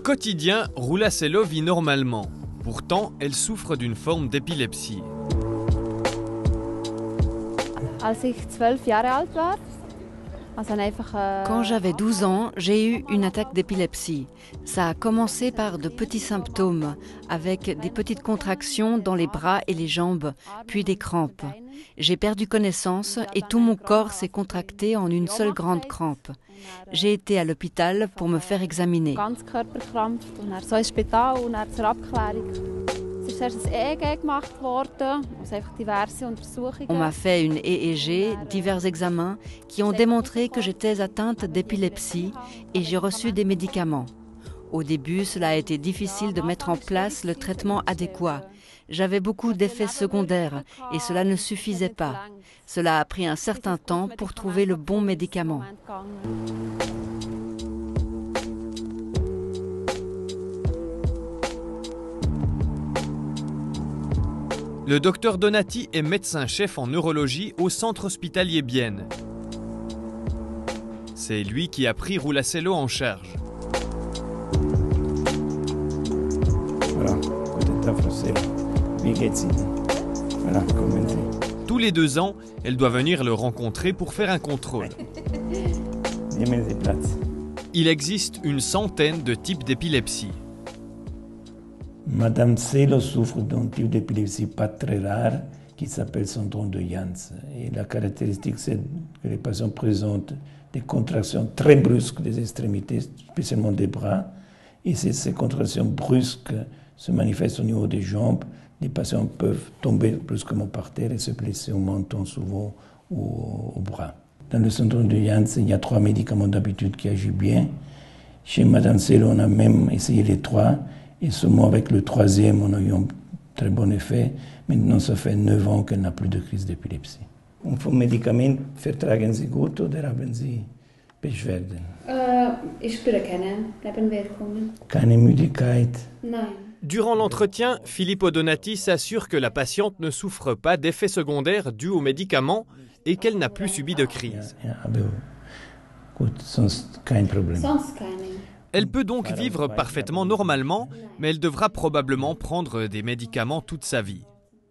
quotidien, Roulassello vit normalement. Pourtant, elle souffre d'une forme d'épilepsie. Quand j'avais 12 ans, j'ai eu une attaque d'épilepsie. Ça a commencé par de petits symptômes, avec des petites contractions dans les bras et les jambes, puis des crampes. J'ai perdu connaissance et tout mon corps s'est contracté en une seule grande crampe. J'ai été à l'hôpital pour me faire examiner. On m'a fait une EEG, divers examens qui ont démontré que j'étais atteinte d'épilepsie et j'ai reçu des médicaments. Au début, cela a été difficile de mettre en place le traitement adéquat. J'avais beaucoup d'effets secondaires et cela ne suffisait pas. Cela a pris un certain temps pour trouver le bon médicament. Le docteur Donati est médecin-chef en neurologie au centre hospitalier Bienne. C'est lui qui a pris Roulassello en charge. Voilà, Tous les 2 ans, elle doit venir le rencontrer pour faire un contrôle. Il existe une centaine de types d'épilepsie. Madame Sello souffre d'un type d'épilepsie pas très rare qui s'appelle syndrome de Jans. Et la caractéristique, c'est que les patients présentent des contractions très brusques des extrémités, spécialement des bras. Et ces contractions brusques se manifestent au niveau des jambes. Les patients peuvent tomber brusquement par terre et se blesser au menton souvent ou au bras. Dans le syndrome de Jans, il y a 3 médicaments d'habitude qui agissent bien. Chez Madame Sello, on a même essayé les 3. Et seulement avec le 3e, on a eu un très bon effet. Maintenant, ça fait 9 ans qu'elle n'a plus de crise d'épilepsie. Und vom Medikament vertragen Sie gut oder haben Sie Beschwerden? Ich spüre keine Nebenwirkungen. Keine Müdigkeit? Nein. Durant l'entretien, Filippo Donati s'assure que la patiente ne souffre pas d'effets secondaires dus aux médicaments et qu'elle n'a plus subi de crise. Ja, aber gut, sonst kein Problem. Sonst keine. Elle peut donc vivre parfaitement normalement, mais elle devra probablement prendre des médicaments toute sa vie.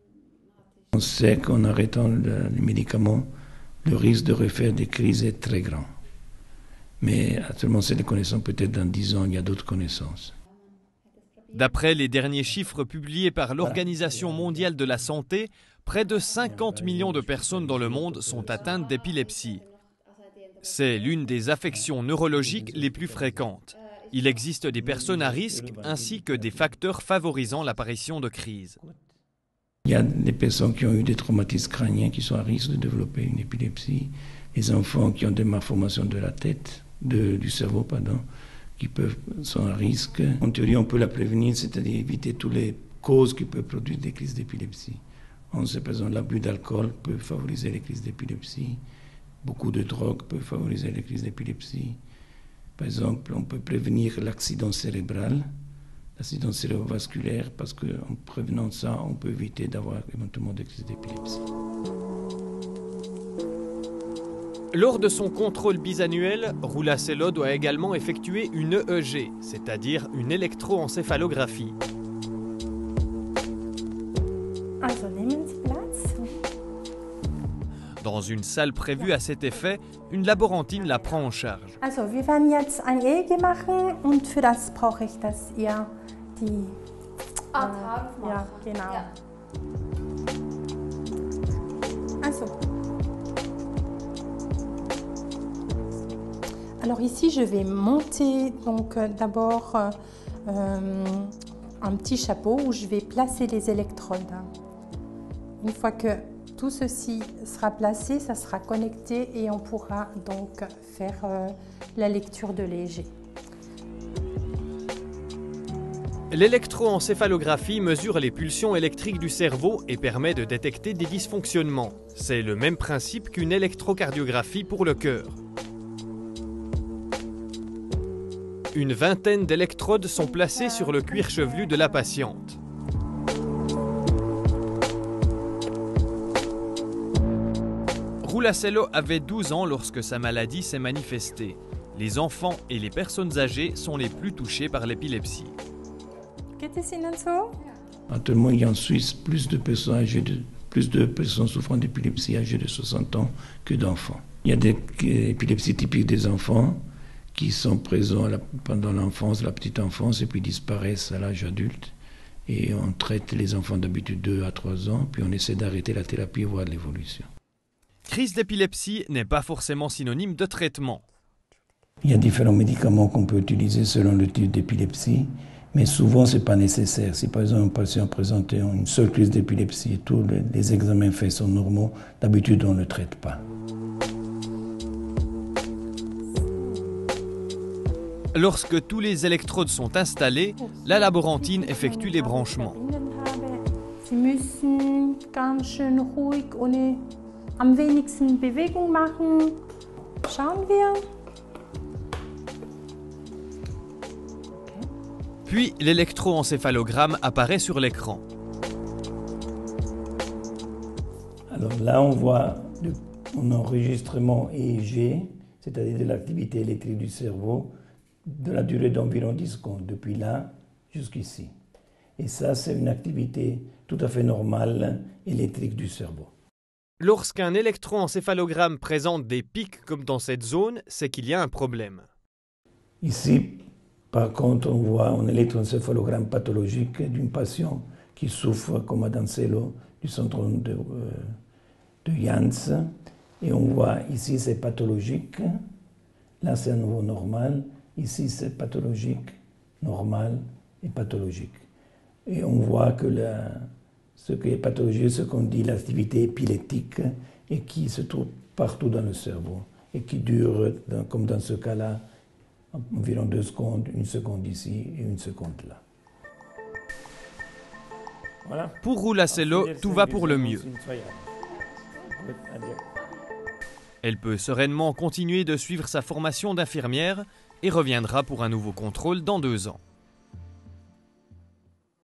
On sait qu'en arrêtant les médicaments, le risque de refaire des crises est très grand. Mais actuellement, c'est les connaissances. Peut-être dans 10 ans, il y a d'autres connaissances. D'après les derniers chiffres publiés par l'Organisation mondiale de la santé, près de 50 millions de personnes dans le monde sont atteintes d'épilepsie. C'est l'une des affections neurologiques les plus fréquentes. Il existe des personnes à risque ainsi que des facteurs favorisant l'apparition de crises. Il y a des personnes qui ont eu des traumatismes crâniens qui sont à risque de développer une épilepsie. Les enfants qui ont des malformations de la tête, du cerveau, qui sont à risque. En théorie, on peut la prévenir, c'est-à-dire éviter toutes les causes qui peuvent produire des crises d'épilepsie. On sait par exemple l'abus d'alcool peut favoriser les crises d'épilepsie. Beaucoup de drogues peuvent favoriser les crises d'épilepsie. Par exemple, on peut prévenir l'accident cérébral, l'accident cérébrovasculaire, parce qu'en prévenant ça, on peut éviter d'avoir éventuellement des crises d'épilepsie. Lors de son contrôle bisannuel, Roulassello doit également effectuer une EEG, c'est-à-dire une électroencéphalographie. Dans une salle prévue à cet effet, une laborantine la prend en charge. Also, wir werden jetzt ein EEG machen und für das brauche ich, dass ihr die... ja, genau. Ja. Also. Alors ici, je vais monter donc d'abord un petit chapeau où je vais placer les électrodes. Une fois que tout ceci sera placé, ça sera connecté et on pourra donc faire la lecture de l'EEG. L'électroencéphalographie mesure les pulsions électriques du cerveau et permet de détecter des dysfonctionnements. C'est le même principe qu'une électrocardiographie pour le cœur. Une vingtaine d'électrodes sont placées sur le cuir chevelu de la patiente. Roulassello avait 12 ans lorsque sa maladie s'est manifestée. Les enfants et les personnes âgées sont les plus touchés par l'épilepsie. Actuellement, il y a en Suisse plus de personnes souffrant d'épilepsie âgées de 60 ans que d'enfants. Il y a des épilepsies typiques des enfants qui sont présents pendant l'enfance, la petite enfance, et puis disparaissent à l'âge adulte. Et on traite les enfants d'habitude 2 à 3 ans, puis on essaie d'arrêter la thérapie et voir l'évolution. Crise d'épilepsie n'est pas forcément synonyme de traitement. Il y a différents médicaments qu'on peut utiliser selon le type d'épilepsie, mais souvent ce n'est pas nécessaire. Si par exemple un patient présente une seule crise d'épilepsie et tous les examens faits sont normaux, d'habitude on ne le traite pas. Lorsque tous les électrodes sont installées, la laborantine effectue les branchements. Sie müssen ganz schön ruhig ohne am wenigsten Bewegung machen. Schauen wir. Puis l'électroencéphalogramme apparaît sur l'écran. Alors là, on voit un enregistrement EEG, c'est-à-dire de l'activité électrique du cerveau, de la durée d'environ 10 secondes, depuis là jusqu'ici. Et ça, c'est une activité tout à fait normale électrique du cerveau. Lorsqu'un électroencéphalogramme présente des pics comme dans cette zone, c'est qu'il y a un problème. Ici, par contre, on voit un électroencéphalogramme pathologique d'un patient qui souffre, comme à Dancello, du syndrome de Jans. Et on voit ici, c'est pathologique. Là, c'est à nouveau normal. Ici, c'est pathologique, normal et pathologique. Et on voit que ce qui est pathologique, ce qu'on dit l'activité épileptique, et qui se trouve partout dans le cerveau, et qui dure, comme dans ce cas-là, environ 2 secondes, 1 seconde ici et 1 seconde là. Voilà. Pour Roulacello, tout va pour le mieux. Elle peut sereinement continuer de suivre sa formation d'infirmière et reviendra pour un nouveau contrôle dans 2 ans.